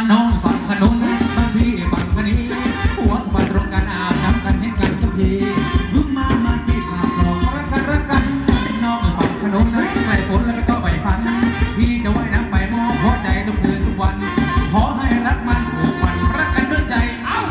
านน้องฝั่งขนมบ้านพี่ฝั่งคนี้หัวฝั่งตรงกันอาบน้ำกันเห็นกันทุกทีพึ่งมาสิขาดหลอกรักกันน้องฝั่งขนมใส่ฝนแล้วไม่ต้องไปฝันพี่จะว่ายน้ำไปมองหัวใจทุกคืนทุกวันขอให้รักมันผูกพันรักกันด้วยใจเอ้า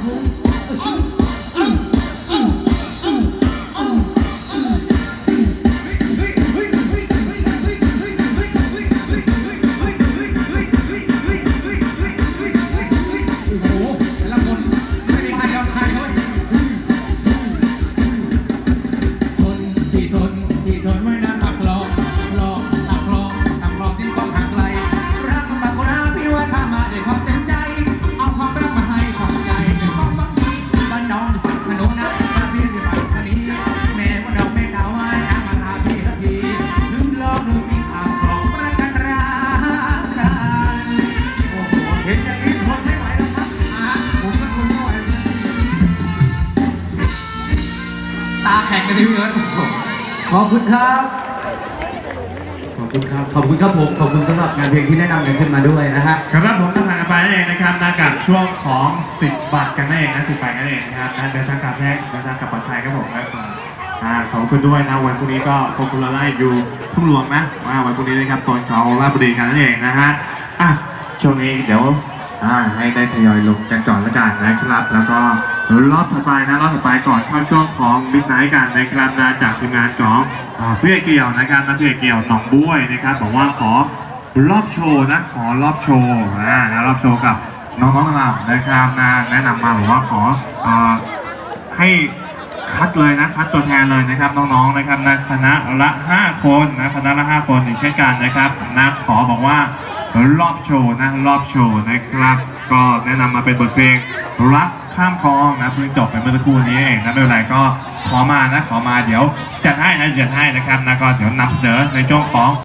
ตาแข็งกันทีเดียวขอบคุณครับขอบคุณครับขอบคุณครับผมขอบคุณสำหรับงานเพลงที่แนะนำกันขึ้นมาด้วยนะฮะครับผมทำงานไปนั่นเองนะครับนากับช่วงของ10 บาทกันนั่นเองนะ10 บาทกันนั่นเองนะครับเดินทางกลับแรกเดินทางกลับปลอดภัยครับผมครับขอบคุณด้วยนะวันพรุ่งนี้ก็พบคุณละไล่อยู่ทุ่งหลวงนะวันพรุ่งนี้นะครับโซนเขาราชบุรีกันนั่นเองนะฮะช่วงนี้เดี๋ยวให้ได้ทยอยลงกันก่อนละกันนะครับแล้วก็รอบถัดไปนะรอบถัดไปก่อนเข้าช่วงของมิดไนท์กันนะครับจากทีมงานของพี่เกี่ยวนะครับพี่เกี่ยวหนองบุ้ยนะครับบอกว่าขอรอบโชว์นะขอรอบโชว์รอบโชว์กับน้องๆเรานะครับแนะนำมาบอกว่าขอให้คัดเลยนะคัดตัวแทนเลยนะครับน้องๆนะครับคณะละ5 คนนะคณะละ5 คนอีกเช่นกันนะครับขอบอกว่ารอบโชว์รอบโชว์นะครับก็แนะนำมาเป็นบทเพลงรักข้ามคลองนะเพิ่งจบไปเมื่อสักครู่นี้เองนะไม่เป็นไรก็ขอมาเดี๋ยวจัดให้นะครับก็เดี๋ยวนำเสนอในช่วงของ